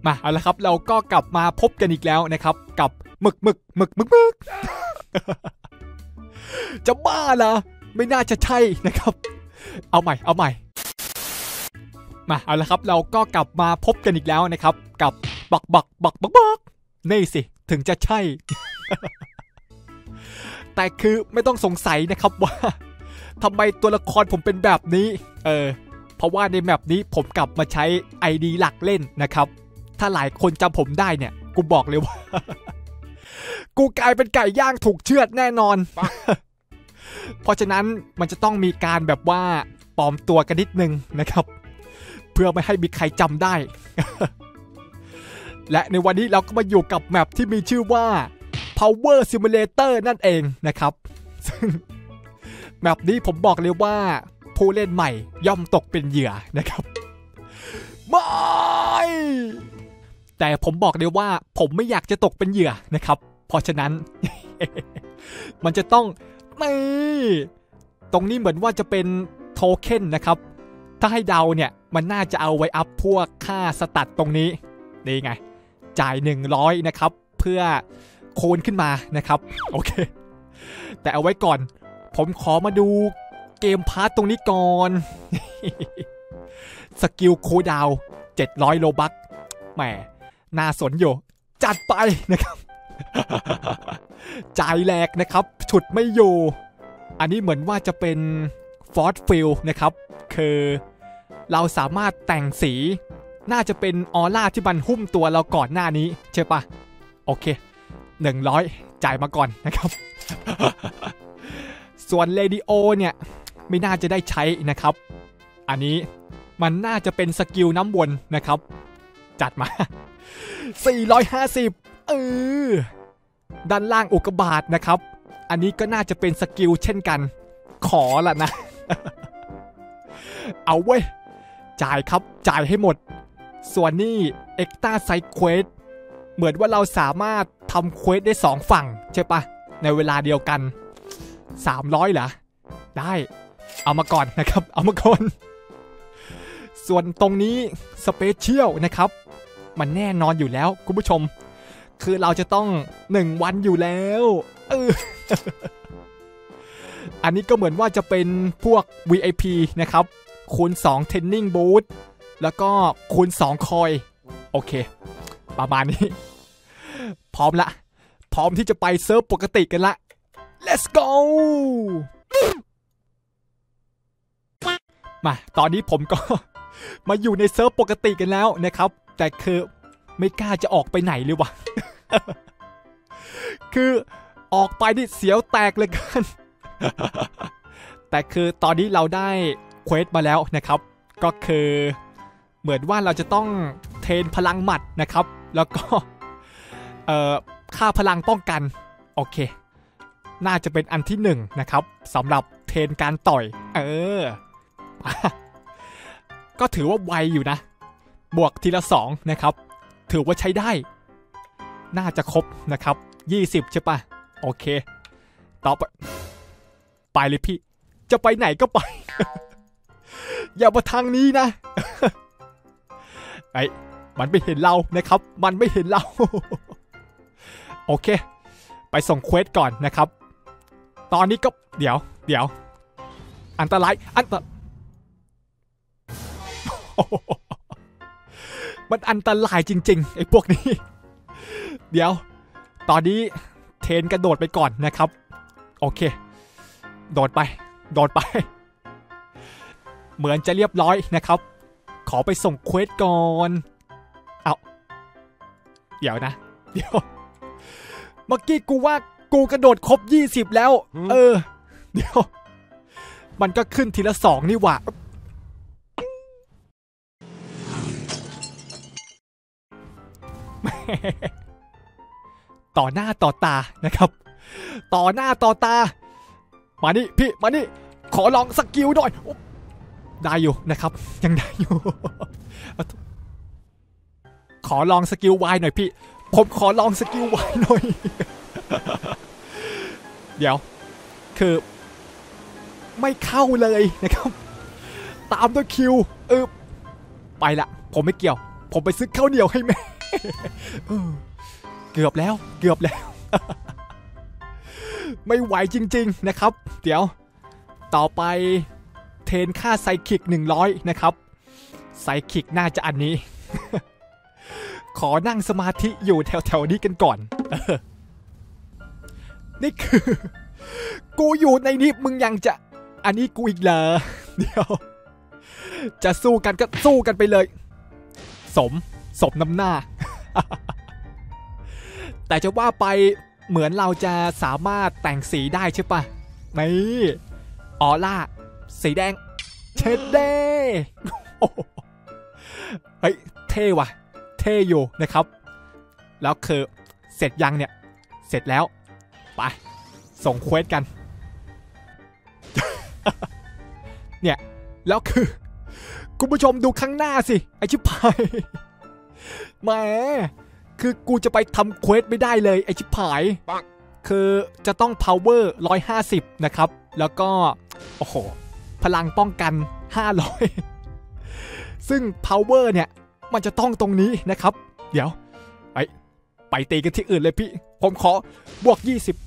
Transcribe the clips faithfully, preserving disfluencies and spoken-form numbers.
มาเอาละครับเราก็กลับมาพบกันอีกแล้วนะครับกับหมึกหมึกหมึกหมึกหมึก จะบ้าเหรอไม่น่าจะใช่นะครับเอาใหม่เอาใหม่มาเอาละครับเราก็กลับมาพบกันอีกแล้วนะครับกับบักบักบักบักบักนี่สิถึงจะใช่ แต่คือไม่ต้องสงสัยนะครับว่าทำไมตัวละครผมเป็นแบบนี้เออเพราะว่าในแมปนี้ผมกลับมาใช้ ไอ ดี หลักเล่นนะครับถ้าหลายคนจำผมได้เนี่ยกูบอกเลยว่า กูกลายเป็นไก่ย่างถูกเชือดแน่นอน เพราะฉะนั้นมันจะต้องมีการแบบว่าปลอมตัวกันนิดนึงนะครับเพื่อไม่ให้มีใครจำได้ และในวันนี้เราก็มาอยู่กับแมปที่มีชื่อว่า Power Simulator นั่นเองนะครับซึ่งแมปนี้ผมบอกเลยว่าผู้เล่นใหม่ย่อมตกเป็นเหยื่อนะครับไม่แต่ผมบอกเลยว่าผมไม่อยากจะตกเป็นเหยื่อนะครับเพราะฉะนั้น มันจะต้องนี่ตรงนี้เหมือนว่าจะเป็นโทเค็นนะครับถ้าให้เดาเนี่ยมันน่าจะเอาไว้อัพพวกค่าสตัตตรงนี้นี่ไงจ่ายหนึ่งร้อยนะครับเพื่อโคนขึ้นมานะครับโอเคแต่เอาไว้ก่อนผมขอมาดูเกมพาร์ตตรงนี้ก่อน สกิลคูลดาวน์เจ็ดร้อยโลบัคแหมน่าสนอยู่จัดไปนะครับ จ่ายแหลกนะครับฉุดไม่อยู่อันนี้เหมือนว่าจะเป็นฟอร์สฟิลนะครับคือเราสามารถแต่งสีน่าจะเป็นออร่าที่มันหุ้มตัวเราก่อนหน้านี้ใช่ปะโอเคหนึ่งร้อยจ่ายมาก่อนนะครับ ส่วนเรดิโอเนี่ยไม่น่าจะได้ใช้นะครับอันนี้มันน่าจะเป็นสกิลน้ำวนนะครับจัดมา สี่ร้อยห้าสิบ เออด้านล่างอุกกาบาตนะครับอันนี้ก็น่าจะเป็นสกิลเช่นกันขอละนะ เอาเว้ยจ่ายครับจ่ายให้หมดส่วนนี้เอ็กต้าไซเควสเหมือนว่าเราสามารถทำเควสได้สองฝั่งใช่ปะในเวลาเดียวกันสามร้อยเหรอได้เอามาก่อนนะครับเอามาก่อนส่วนตรงนี้สเปเชียลนะครับมันแน่นอนอยู่แล้วคุณผู้ชมคือเราจะต้องหนึ่งวันอยู่แล้วเออ อันนี้ก็เหมือนว่าจะเป็นพวก วี ไอ พี นะครับคูณสอง Training Boost แล้วก็คูณสองคอยโอเคประมาณนี้พร้อมละพร้อมที่จะไปเซิร์ฟปกติกันละ let's go มาตอนนี้ผมก็ มาอยู่ในเซิร์ฟปกติกันแล้วนะครับแต่คือไม่กล้าจะออกไปไหนเลยวะ คือออกไปนี่เสียวแตกเลยกัน แต่คือตอนนี้เราได้เควสมาแล้วนะครับก็คือเหมือนว่าเราจะต้องเทรนพลังหมัดนะครับแล้วก็เอ่อค่าพลังป้องกันโอเคน่าจะเป็นอันที่หนึ่งนะครับสำหรับเทรนการต่อยเออ ก็ถือว่าไวอยู่นะบวกทีละสองนะครับถือว่าใช้ได้น่าจะครบนะครับยี่สิบใช่ปะโอเคต่อไปไปเลยพี่จะไปไหนก็ไป อย่ามาทางนี้นะ ไอ้มันไม่เห็นเรานะครับมันไม่เห็นเรา โอเคไปส่งเควสก่อนนะครับตอนนี้ก็เดี๋ยวเดี๋ยวอันตรายอันตร มันอันตรายจริงๆไอ้พวกนี้เดี๋ยวตอนนี้เทรนกระโดดไปก่อนนะครับโอเคโดดไปโดดไปเหมือนจะเรียบร้อยนะครับขอไปส่งเควสก่อนเอาเดี๋ยวนะเดี๋ยวเมื่อกี้กูว่ากูกระโดดครบยี่สิบแล้วเออเดี๋ยวมันก็ขึ้นทีละสองนี่หว่าต่อหน้าต่อตานะครับต่อหน้าต่อตามานี่พี่มานี่ขอลองสกิลหน่อยได้อยู่นะครับยังได้อยู่ ขอลองสกิลวายหน่อยพี่ผมขอลองสกิลวายหน่อย เดี๋ยวคือไม่เข้าเลยนะครับตามด้วยคิวเออไปละผมไม่เกี่ยวผมไปซื้อข้าวเหนียวให้แม่เกือบแล้วเกือบแล้ว ไม่ไหวจริงๆนะครับเดี๋ยวต่อไปเทรนค่าไซคิกหนึ่งร้อยนะครับไซคิกน่าจะอันนี้ ขอนั่งสมาธิอยู่แถวๆนี้กันก่อน นี่คือ กูอยู่ในนี้มึงยังจะอันนี้กูอีกเหรอเดี๋ยวจะสู้กันก็สู้กันไปเลยสมสมน้ำหน้า แต่จะว่าไปเหมือนเราจะสามารถแต่งสีได้ใช่ปะนี่ออร่าสีแดงเช็ดเด้เฮ้ยเท่ว่ะเท่อยู่นะครับแล้วคือเสร็จยังเนี่ยเสร็จแล้วไปส่งเควสกัน เนี่ยแล้วคือคุณผู้ชมดูข้างหน้าสิไอชิบหายแหมคือกูจะไปทำเควสไม่ได้เลยไอชิบหายคือจะต้อง power หนึ่งร้อยห้าสิบนะครับแล้วก็โอ้โหพลังป้องกันห้าร้อยซึ่ง power เนี่ยมันจะต้องตรงนี้นะครับเดี๋ยวไปไปตีกันที่อื่นเลยพี่ผมขอบวกยี่สิบ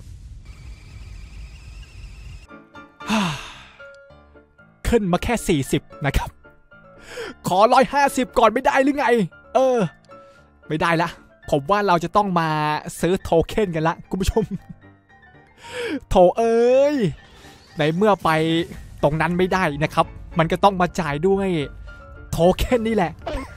ขึ้นมาแค่สี่สิบนะครับขอหนึ่งร้อยห้าสิบก่อนไม่ได้หรือไงเออไม่ได้ละผมว่าเราจะต้องมาซื้อโทเค็นกันละคุณผู้ชมโถเอ้ยในเมื่อไปตรงนั้นไม่ได้นะครับมันก็ต้องมาจ่ายด้วยโทเค็นนี่แหละ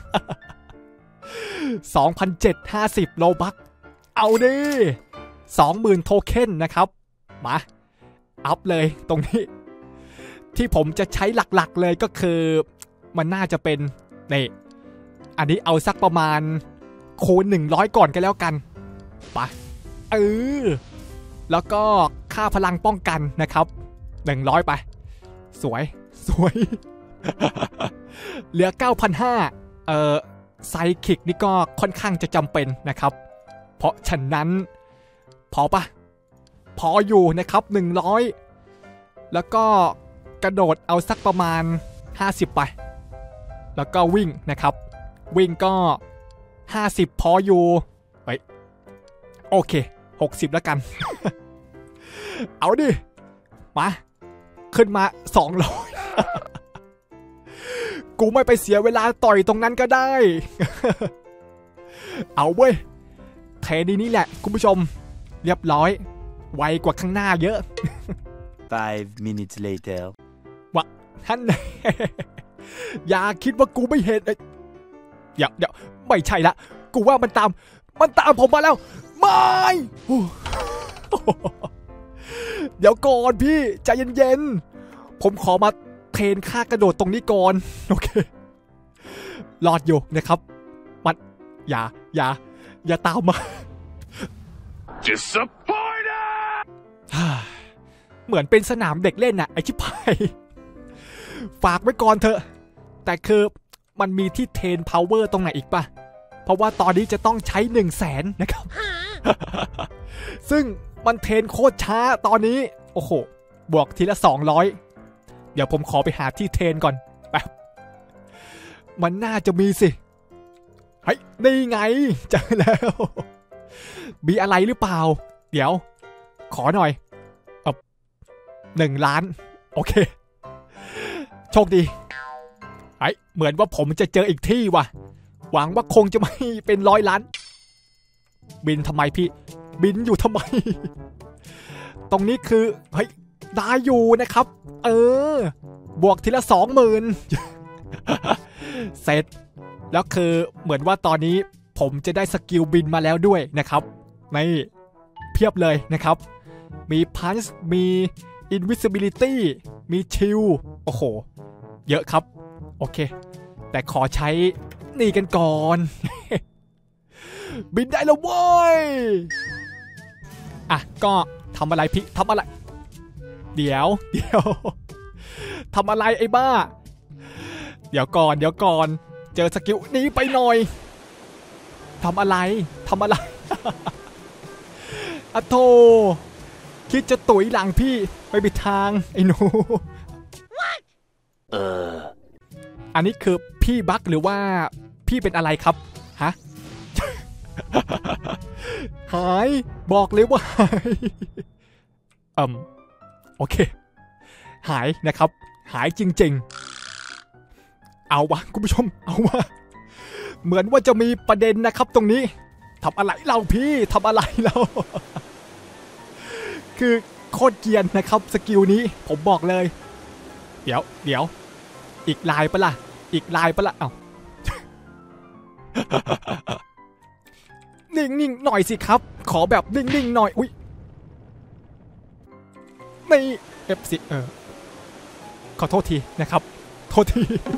สองพันเจ็ดร้อยห้าสิบ โลบัคเอาดิ สองหมื่น โทเค็นนะครับมาอัพเลยตรงนี้ที่ผมจะใช้หลักๆเลยก็คือมันน่าจะเป็นนี่อันนี้เอาสักประมาณคูณหนึ่งร้อยก่อนกันแล้วกันไปเออแล้วก็ค่าพลังป้องกันนะครับหนึ่งร้อยไปสวยสวย เหลือ เก้าพันห้าร้อย เอ่อไซคิกนี่ก็ค่อนข้างจะจำเป็นนะครับเพราะฉะนั้นพอปะพออยู่นะครับหนึ่งร้อยแล้วก็กระโดดเอาสักประมาณห้าสิบไปแล้วก็วิ่งนะครับวิ่งก็ห้าสิบพออยู่เฮ้ยโอเคหกสิบแล้วกัน เอาดิมาขึ้นมาสองร้อย กูไม่ไปเสียเวลาต่อยตรงนั้นก็ได้ เอาเว้ยเทดีนี้แหละคุณผู้ชมเรียบร้อยไวกว่าข้างหน้าเยอะ five minutes later วะท่าน อย่าคิดว่ากูไม่เห็นเดี๋ยวเดี๋ยวไม่ใช่ละกูว่ามันตามมันตามผมมาแล้วไม่ เดี๋ยวก่อนพี่ใจเย็นๆผมขอมาเทรนค่ากระโดดตรงนี้ก่อนโอเครอดอยู่นะครับมันอย่าอย่าอย่าตามมา disappointed เหมือนเป็นสนามเด็กเล่นน่ะไอชิบหายฝากไว้ก่อนเถอะแต่คือมันมีที่เทรน power ตรงไหนอีกป่ะเพราะว่าตอนนี้จะต้องใช้หนึ่งแสนนะครับ ซึ่งมันเทรนโคตรช้าตอนนี้โอ้โหบวกทีละสองร้อยเดี๋ยวผมขอไปหาที่เทรนก่อนแป๊บมันน่าจะมีสิเฮ้ยนี่ไงเจอแล้วมีอะไรหรือเปล่าเดี๋ยวขอหน่อยเออหนึ่งล้านโอเคโชคดีไอ้เหมือนว่าผมจะเจออีกที่ว่ะหวังว่าคงจะไม่เป็นร้อยล้านบินทำไมพี่บินอยู่ทำไม ตรงนี้คือเฮ้ยได้อยู่นะครับเออบวกทีละสองหมื่น เสร็จแล้วคือเหมือนว่าตอนนี้ผมจะได้สกิลบินมาแล้วด้วยนะครับนี่เพียบเลยนะครับมี punch มี invisibility มี chill โอ้โหเยอะครับโอเคแต่ขอใช้นี่กันก่อน บินได้แล้วเว้ยอ่ะก็ทำอะไรพี่ทำอะไรเดี๋ยวเดี๋ยวทำอะไรไอ้บ้าเดี๋ยวก่อนเดี๋ยวก่อนเจอสกิลนี้ไปหน่อยทำอะไรทำอะไร อะโธคิดจะตุ๋ยหลังพี่ไปปิดทางไอ้หนู เอออันนี้คือพี่บักหรือว่าพี่เป็นอะไรครับฮะ หายบอกเลยว่าหายอืมโอเคหายนะครับหายจริงๆเอาวะคุณผู้ชมเอาวะเหมือนว่าจะมีประเด็นนะครับตรงนี้ทำอะไรเราพี่ทำอะไรเรา คือโคตรเกรียนนะครับสกิลนี้ผมบอกเลยเดี๋ยวเดี๋ยวอีกลายปะล่ะอีกลายปะล่ะเอ้า นิ่งๆหน่อยสิครับขอแบบนิ่งๆหน่อยอุ้ยใน เอฟ ซี เออขอโทษทีนะครับโทษที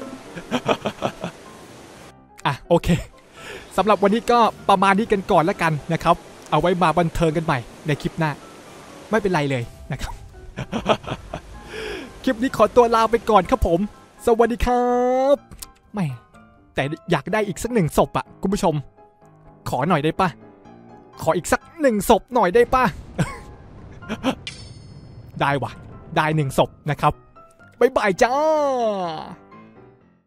อ่ะโอเคสำหรับวันนี้ก็ประมาณนี้กันก่อนแล้วกันนะครับเอาไว้มาบันเทิงกันใหม่ในคลิปหน้าไม่เป็นไรเลยนะครับ คลิปนี้ขอตัวลาไปก่อนครับผมสวัสดีครับไม่แต่อยากได้อีกสักหนึ่งศพอะคุณผู้ชมขอหน่อยได้ปะขออีกสักหนึ่งศพหน่อยได้ปะ ได้วะได้หนึ่งศพนะครับบ๊ายบายจ้า